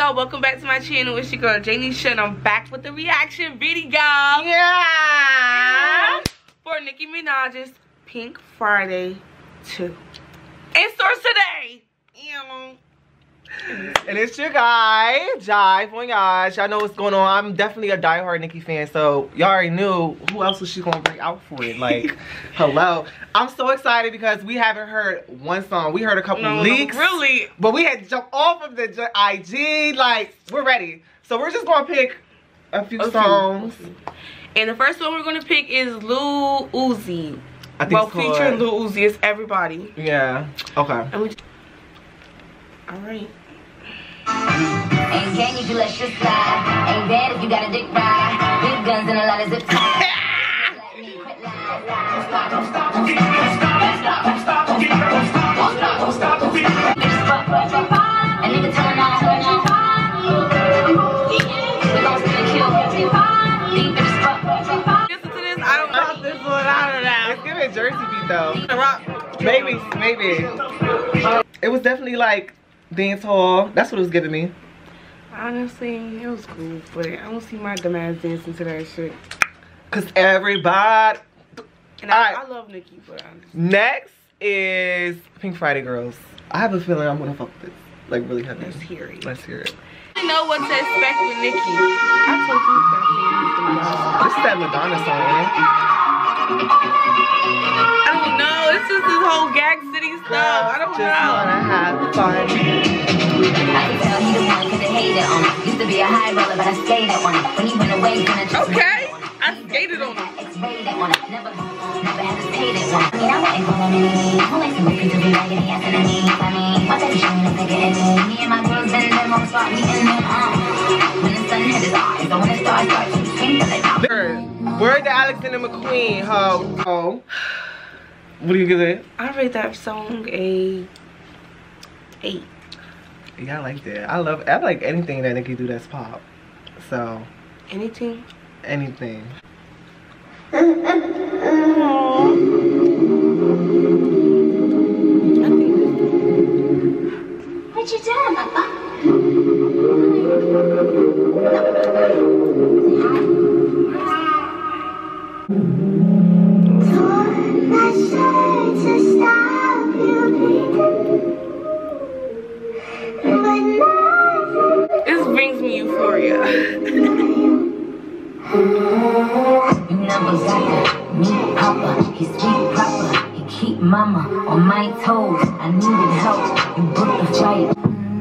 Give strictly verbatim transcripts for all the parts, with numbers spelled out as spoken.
y'all, welcome back to my channel. It's your girl Janisha and I'm back with the reaction video. Yeah, yeah. For Nicki Minaj's Pink Friday two. It starts today. Yeah. And it's your guy, Jive on y'all. Y'all know what's going on. I'm definitely a diehard Nicki fan, so y'all already knew who else was she gonna bring out for it. Like, hello. I'm so excited because we haven't heard one song. We heard a couple no, leaks. No, really? But we had to jump off of the I G. Like, we're ready. So we're just gonna pick a few a songs. Few. And the first one we're gonna pick is Lil Uzi. I think well, featuring Lil Uzi is Everybody. Yeah. Okay. And we all right. Ain't gang if you let shit slide. Ain't bad if you got a dick ride. Big guns and a lot of zip ties. Don't stop, don't stop, don't stop, don't stop, don't stop, don't stop, don't stop, don't stop. Bitches fuck, fuck, fuck, fuck. A nigga telling all, telling all. We gon' still kill, kill, kill. These bitches fuck, fuck, fuck, fuck. Listen to this, I don't know this one, I don't know. It's giving Jersey beat though. Rock. Maybe, maybe. It was definitely like dance hall. That's what it was giving me. Honestly, it was cool, but I don't see my dumb ass dancing to that shit. Cause everybody. And I, right. I love Nicki, but honestly. Next is Pink Friday Girls. I have a feeling I'm gonna fuck with this. Like really heavy. Let's hear it. Let's hear it. I know what to expect with Nicki. I told you that thing. This is that Madonna song, man. I don't know. This is this whole Gag City stuff. I don't just know. Wanna have fun. I can tell he the one cause they hated on him. Used to be a high roller, but I skated on him. When he went away, gonna just okay. I skated on him. X-rated on it. Never, never hesitated on it. You know what? Ain't gonna many me. I'm like some movies to be raggedy ass in the knees. I mean, what's that showing up to get in me? Me and my girls been them on start meeting them. Uh. When the sun hit his eyes, so when it starts, starts to swing to the top. Word to Alexander McQueen, ho. Oh. What do you give it? I rate that song a eight. Yeah, I like that. I love I like anything that Nicki do that's pop. So anything? Anything. I think what you doing, Papa? This brings me euphoria. You never got me, Papa. He's sweet proper. He keep mama on my toes. I needed help. You booked the flight.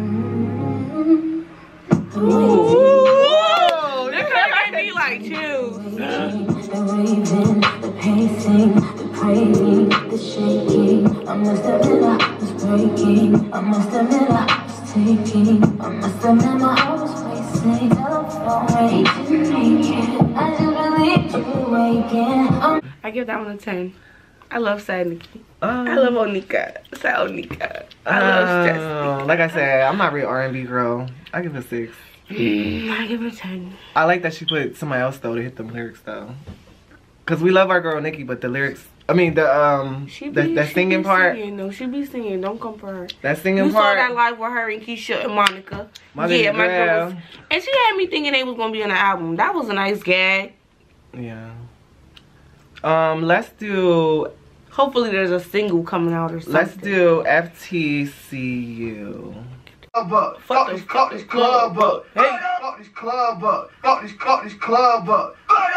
Ooh, this guy made me like chills. The raving, the pacing, the praying, the shaking. I must admit I was breaking. I must admit I was taking. I must admit my heart was racing. Telephone rang, didn't make it. I just believed you waking. I give that one a ten. I love Sad Nicki. Um, I love Onika. Sad Onika. I love Stress Nicki. Like I said, I'm not really R and B girl. I give it a six. Mm, I give it a ten. I like that she put somebody else though to hit them lyrics though. Cause we love our girl Nicki, but the lyrics, I mean the um, she the, be, that she singing be part. Singing, no, she be singing. Don't come for her. That singing you part. You saw that live with her and Keisha and Monica. My yeah, my girl. girls. And she had me thinking they was gonna be on the album. That was a nice gag. Yeah. Um, let's do. Hopefully there's a single coming out or something. Let's do F T C U. Club up. Fuck this, fuck this club up. Hey, fuck this club up. Fuck this, fuck this club up.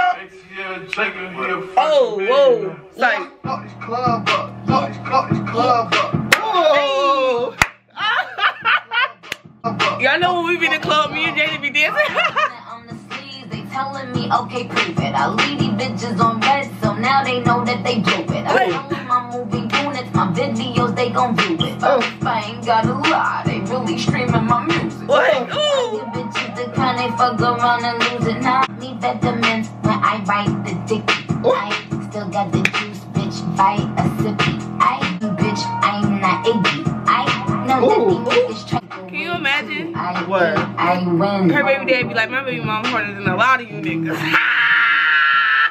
Oh, whoa. Like, fuck this club up. Fuck this, fuck this club up. Oh. Y'all know when we be in the club, me and Jada be dancing. They telling me, okay, prove it. I leave these bitches on red, so now they know that they blew it. I tell my moving units, my videos, they gon' view it. But if I ain't got a lie, they really streaming my music. What? I give bitches the kind they fuck around and lose it. Now I need vitamins when I write the dick. I still got the juice, bitch, bite a sippy. I, bitch, I'm not iggy. I know that these niggas try. Can you imagine? I What? win, I win. Her baby dad be like, my baby mom harder than a lot of you niggas.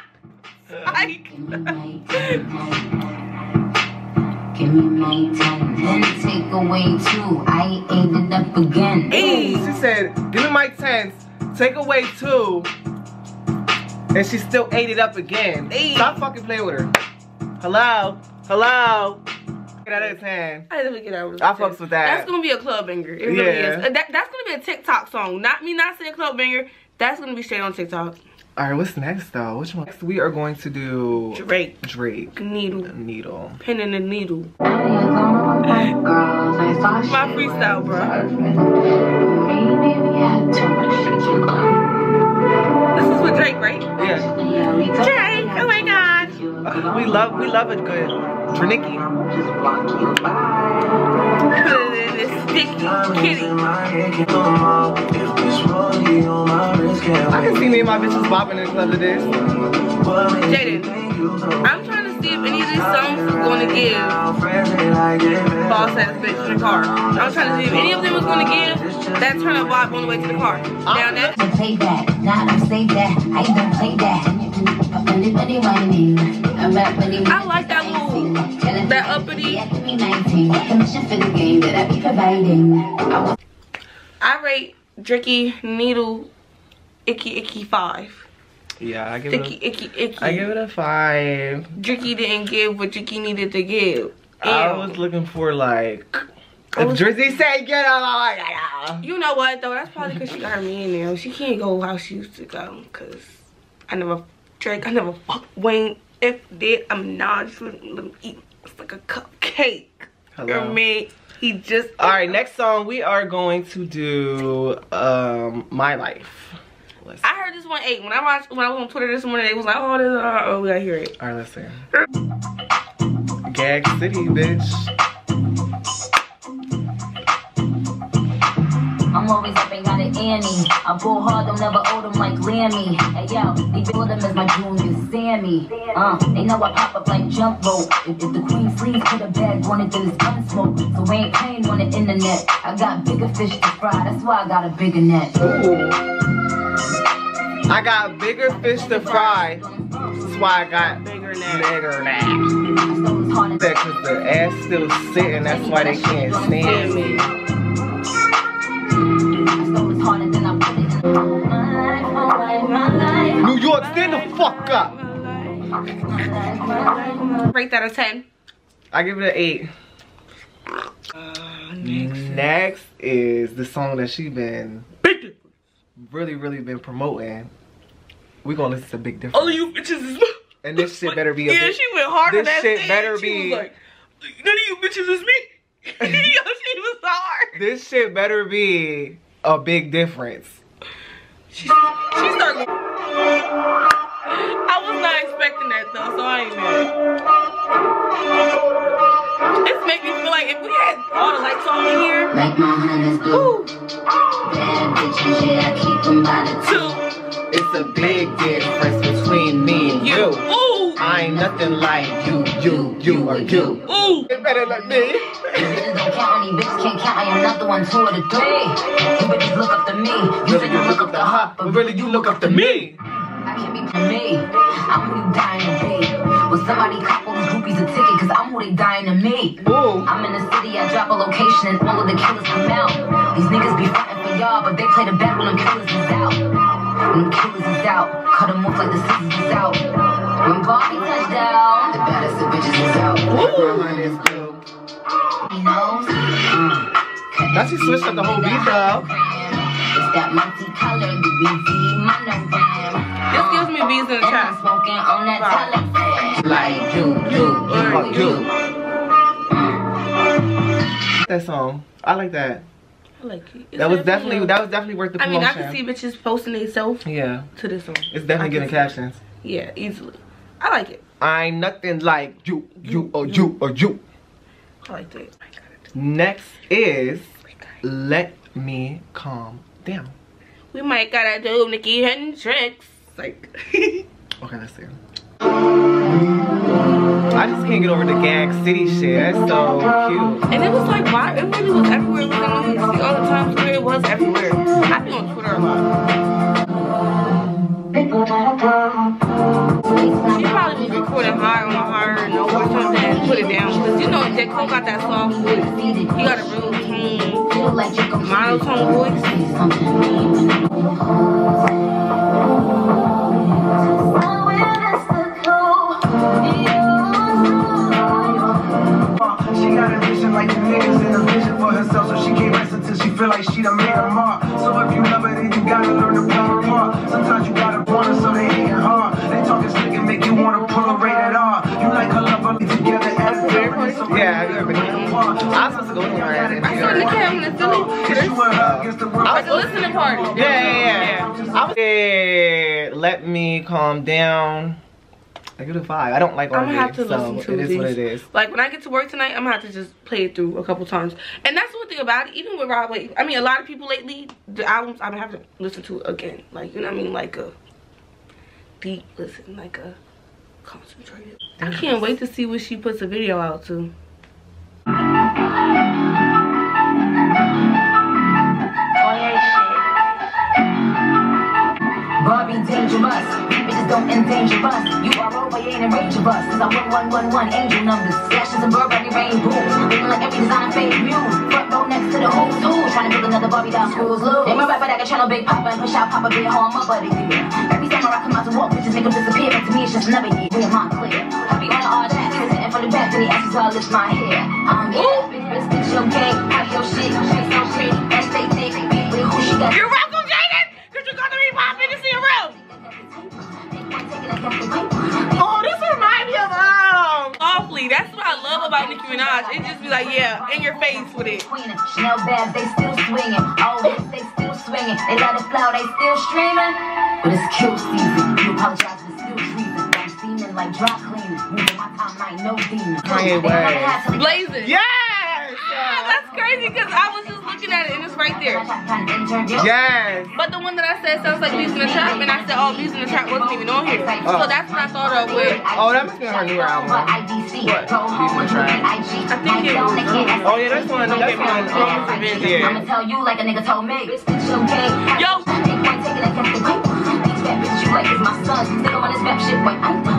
Psych. Give me my ten. Then take away two. I ate it up again. Hey, she said, give me my tens, take away two, and she still ate it up again. Hey. Stop fucking playing with her. Hello? Hello? Get out of ten. I didn't get out of I fucks with that. That's gonna be a club banger. It really Yeah. is. That, that's gonna be a TikTok song. Not me not saying club banger. That's gonna be straight on TikTok. Alright, what's next though? Which one? Next we are going to do Drake. Drake. Needle. Needle. Pin in the needle. My My freestyle, bro. This is with Drake, right? Yeah. Drake, oh my god. Uh, we love we love it good. Draniki. This sticky kitty. I can see me and my bitches bopping in the club to this. Jaden, I'm trying to see if any of these songs is going to give boss ass bitch in the car. I'm trying to see if any of them is going to give that turn up vibe on the way to the car. Down there. Play that, now I'm say that. I don't play that. I like that little, that uppity. I rate Drakey Needle Icky Icky five. Yeah, I give Icky it a, Icky Icky. I give it a five. Drakey didn't give what Drakey needed to give. I Ew. was looking for like, I if was- Drizzy say get up, I'm like, ah. You know what though? That's probably because she got her man now. She can't go how she used to go. Cause I never Drake. I never fucked Wayne. If did, I'm not just let him, let him eat. It's like a cupcake. Hello. I mean, he just. All right, next song we are going to do um My Life. Let's I heard this one eight when I watched when I was on Twitter this morning. They was like, oh, this, uh, oh, we gotta hear it. All right, let's see. Gag City, bitch. I'm always up and got an Annie. I pull hard, don't never owe them like Lammy. Hey yo, they build them as my junior Sammy. Uh, they know I pop up like jump rope. If, if the queen sleeves put a bag on it, then it's gun smoke. So we ain't playing on the internet. I got bigger fish to fry, that's why I got a bigger net. Ooh. I got bigger fish to fry. That's why I got Bigger net. bigger now. Because the ass still sitting, that's why they can't stand me. New York, stand the fuck up. Rate that a ten. I give it an eight. Uh, next. Next is the song that she been really, really been promoting. We gonna listen to Big Difference. Oh, you bitches is. And this shit better be a Yeah, big, she went hard on this that shit stage. better She be. was like, none of you bitches is me. Yo, she was hard. This shit better be a Big Difference. She, she started. I was not expecting that though, so I ain't mad. This make me feel like if we had all the lights on in here. Like my honey's blue. Bad bitches, yeah, I keep them by the Two. It's a big difference between me and you. Ooh. I ain't nothing like you, you, you, or you. Ooh. It better like me. bitches don't count, any bitches can't count. I am not the one, two or the three. You bitches look up to me. You Really, you look up the hot, but really you look up to me. I can't be for me. I'm who you dying to be. Will somebody cop all these groupies a ticket? Cause I'm who they dying to meet. Ooh. I'm in the city, I drop a location and all of the killers come out. These niggas be fighting for y'all, but they play the bad when them killers is out. When them killers is out, cut them off like the scissors is out. When Barbie touched down, the baddest of bitches is out. He knows. Now she switched up the whole beat though. It's that multicolored D V D monogram. This gives me bees in the And I'm chest. smoking on that telephone. Like you, you, you, you. That song, I like that. I like it. It's That was definitely a- that was definitely worth the I mean, promotion. I can see bitches posting themselves Yeah, to this song. it's definitely I getting can see it. captions. Yeah, easily. I like it. I ain't nothing like you, you, or you, or you. I like it. I got it. Next is Let Me Calm Down. We might gotta do Nicki Hendrix. Like, Okay, let's see. I just can't get over the Gag City shit. That's so cute. and it was like, why? It really was everywhere. It was on the news all the time. So it was everywhere. I be on Twitter a lot. She probably was recording something high on a higher note or something, put it down. Cause you know J. Cole got that soft voice. He got a real tone, monotone voice. She got a vision like the niggas in a vision for herself, so she can't rest until she feel like she done made a mark. So if you love it, then you gotta learn to play her part. Sometimes you gotta want her, so they hating hard. They talking slick and make you wanna pull a rated R. You like her love her together as a favorite. So yeah, I've never been there. I was supposed to go to her. I saw the cabin in Philly. I was a listening party. Yeah, yeah, yeah. I was there. Let me calm down. I give it a five. I don't like R and B, I'm gonna have to so listen to it is these. what it is. Like when I get to work tonight, I'm gonna have to just play it through a couple times. And that's the one thing about it. Even with Rob, like, I mean, a lot of people lately, the albums I'm gonna have to listen to again. Like, you know what I mean? Like a deep listen, like a concentrated. I can't wait to see what she puts a video out to. Oh yeah, shit. Barbie dangerous. Bitches don't endanger us. You are over, you ain't in range of us. Cause I one one one one angel numbers. Flashes and Burberry rainbows. Looking like every design fade muse. Front row next to the who's who. Trying to build another Barbie doll schools loose. They my rapper that can channel Big Papa and push out Papa Bear home my buddy dear. Every time I come out to walk, bitches make them disappear. But to me it's just another year. We in Montclair. I be on all that. He was sitting from the back and he asks how I lift my hair. Um, yeah, bitch, bitch, bitch, your gang. How your shit, shit so pretty. And stay thick. Wait, who she got? You're welcome, Jaden! Cause you got to be popping to see a real. Oh, this reminds me of um. Awfully, that's what I love about Nicki Minaj. It just be like, yeah, in your face with it. Chanel bags, they still swinging. All this, they still swinging. They let it flow, they still streaming. But it's kill season. You apologize for still treason. I'm steaming like dry cleaning. Moving my time like no demon. Kanye West. Blazing. Yes. Ah, that's crazy because I was just looking at it and it's right there. Yes. But the one that I said sounds like Bees in the Trap, and I said, oh, Bees in the Trap wasn't even on here. Oh. So that's what I thought of with. Oh, that must be her newer album. What? Bees in the Trap. I think it was. Oh yeah, that's one. That's one. Um, yeah. I'ma tell you like a nigga told me. Yo. These fat bitches you like is my son. Still on this rap shit, wait.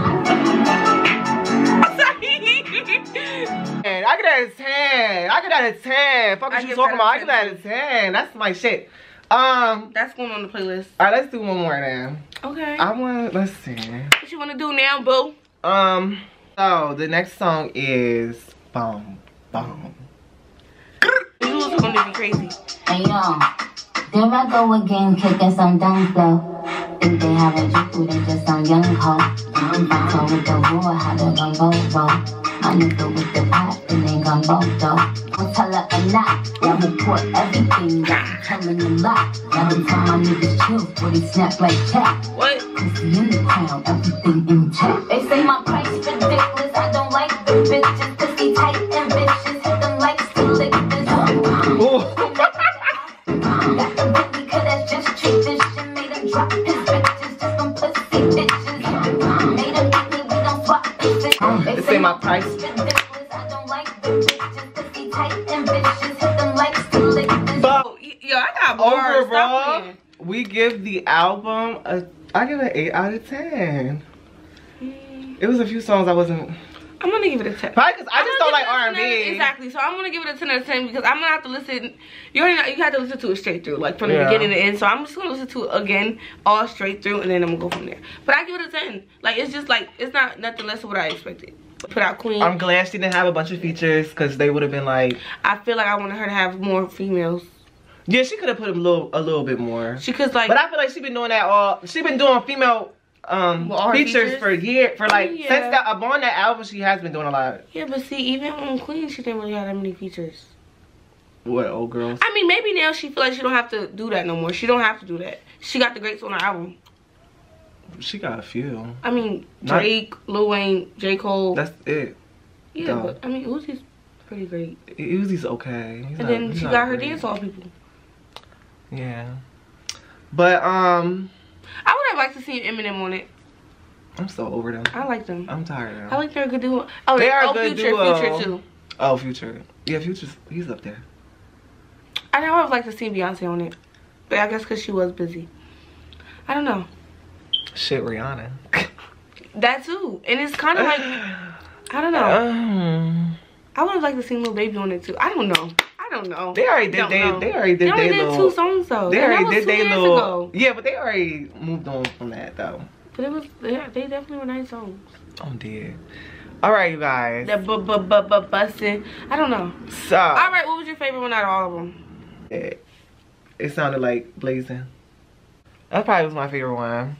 I get that at ten. I get that at ten. Fuck what you talking about. I get that at ten. That's my shit. Um, that's going on the playlist. All right, let's do one more then. Okay. I want. Let's see. What you want to do now, boo? Um. So the next song is Boom Boom. This was going to be crazy. Hey yo, there I go again, kicking some dumb flow. Think they have a juke, they just some young hoe. I'm back with the war, how to gun both roll. My nigga with the pot, and they gun both though. I'll tell her a lot, y'all report everything. I'm telling a lot. Every time my niggas chill, body snap like chat. What? Pussy in the crown, everything intact. They say my price ridiculous, I don't like the bitches. Pussy tight and bitches, hit them like to lick this. Got the booty, cause that's just tradition. Made them drop his bitches, just some pussy bitches. Made them eat me, we don't swap bitches. They say my price. I don't like the bitches, pussy tight and bitches, hit them like to lick this. But yo, I got bars. overall, we give the album a. I give it an eight out of ten. Mm. It was a few songs I wasn't. I'm gonna give it a ten. Probably because I just don't like R and B. Exactly. So I'm gonna give it a ten out of ten because I'm gonna have to listen. You already know, you have to listen to it straight through, like from the Yeah. beginning to end. So I'm just gonna listen to it again, all straight through, and then I'm gonna go from there. But I give it a ten. Like it's just like it's not nothing less of what I expected. Put out Queen. I'm glad she didn't have a bunch of features because they would have been like. I feel like I wanted her to have more females. Yeah, she could have put a little, a little bit more. She could like. But I feel like she been doing that all. She been doing female um Well, features, features for year for like yeah. since that upon that album she has been doing a lot. Yeah, but see, even on Queen, she didn't really have that many features. What, old girls? I mean, maybe now she feel like she don't have to do that no more. She don't have to do that. She got the greats on her album. She got a few. I mean, Drake, Not, Lil Wayne, J. Cole. That's it. Yeah, Duh. But I mean, Uzi's pretty great. Uzi's okay. He's and not, then she got her great. dance off people. Yeah. But um I would have liked to see Eminem on it. I'm so over them. I like them. I'm tired of them. I like they're a good duo. Oh, they are oh, a good Future, duo. Future too. Oh, Future. Yeah, Future's he's up there. I know I would like to see Beyonce on it, but I guess because she was busy. I don't know. Shit, Rihanna. That too. And it's kind of like, I don't know. Um, I would have liked to see Lil Baby on it too. I don't know. I don't know. They already did. They, they already did. They only they did little, two songs though. They already did. They little. Ago. Yeah, but they already moved on from that though. But it was. They, they definitely were nice songs. I'm dead. All right, you guys. The bu bu bu bu busting. I don't know. So. All right, what was your favorite one out of all of them? It, it sounded like Blazing. That probably was my favorite one.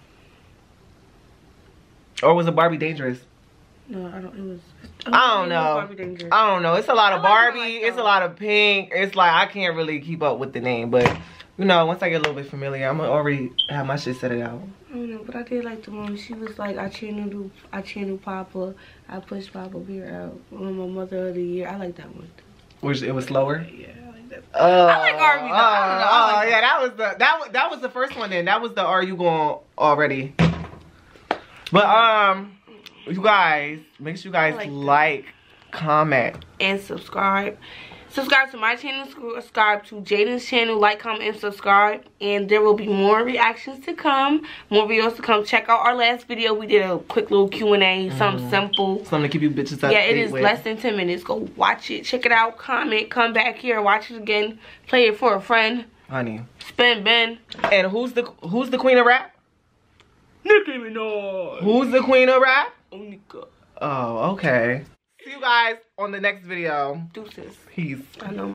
Or was it Barbie Dangerous? No, I don't. It was. I don't know. I don't know. It's a lot of Barbie. Like it's a lot of Pink. It's like I can't really keep up with the name, but you know, once I get a little bit familiar, I'm gonna already have my shit set it out. I don't know, but I did like the one. She was like, I channel, I channel Papa. I push Papa Beer out. On my Mother of the Year. I like that one. Which it was slower. Yeah, I like that. Uh, I like R and B. Oh, oh like yeah, that. that was the that was that was the first one. Then that was the Are You Going Already? But um. You guys, make sure you guys like, like comment, and subscribe. Subscribe to my channel, subscribe to Jaden's channel, like, comment, and subscribe. And there will be more reactions to come, more videos to come. Check out our last video. We did a quick little Q and A, mm. something simple. Something to keep you bitches up. Yeah, it is with. less than ten minutes. Go watch it, check it out, comment, come back here, watch it again, play it for a friend. Honey. Spin Ben. And who's the who's the queen of rap? Nicki Minaj. Who's the queen of rap? Onika. Oh, okay. See you guys on the next video. Deuces. Peace. I know.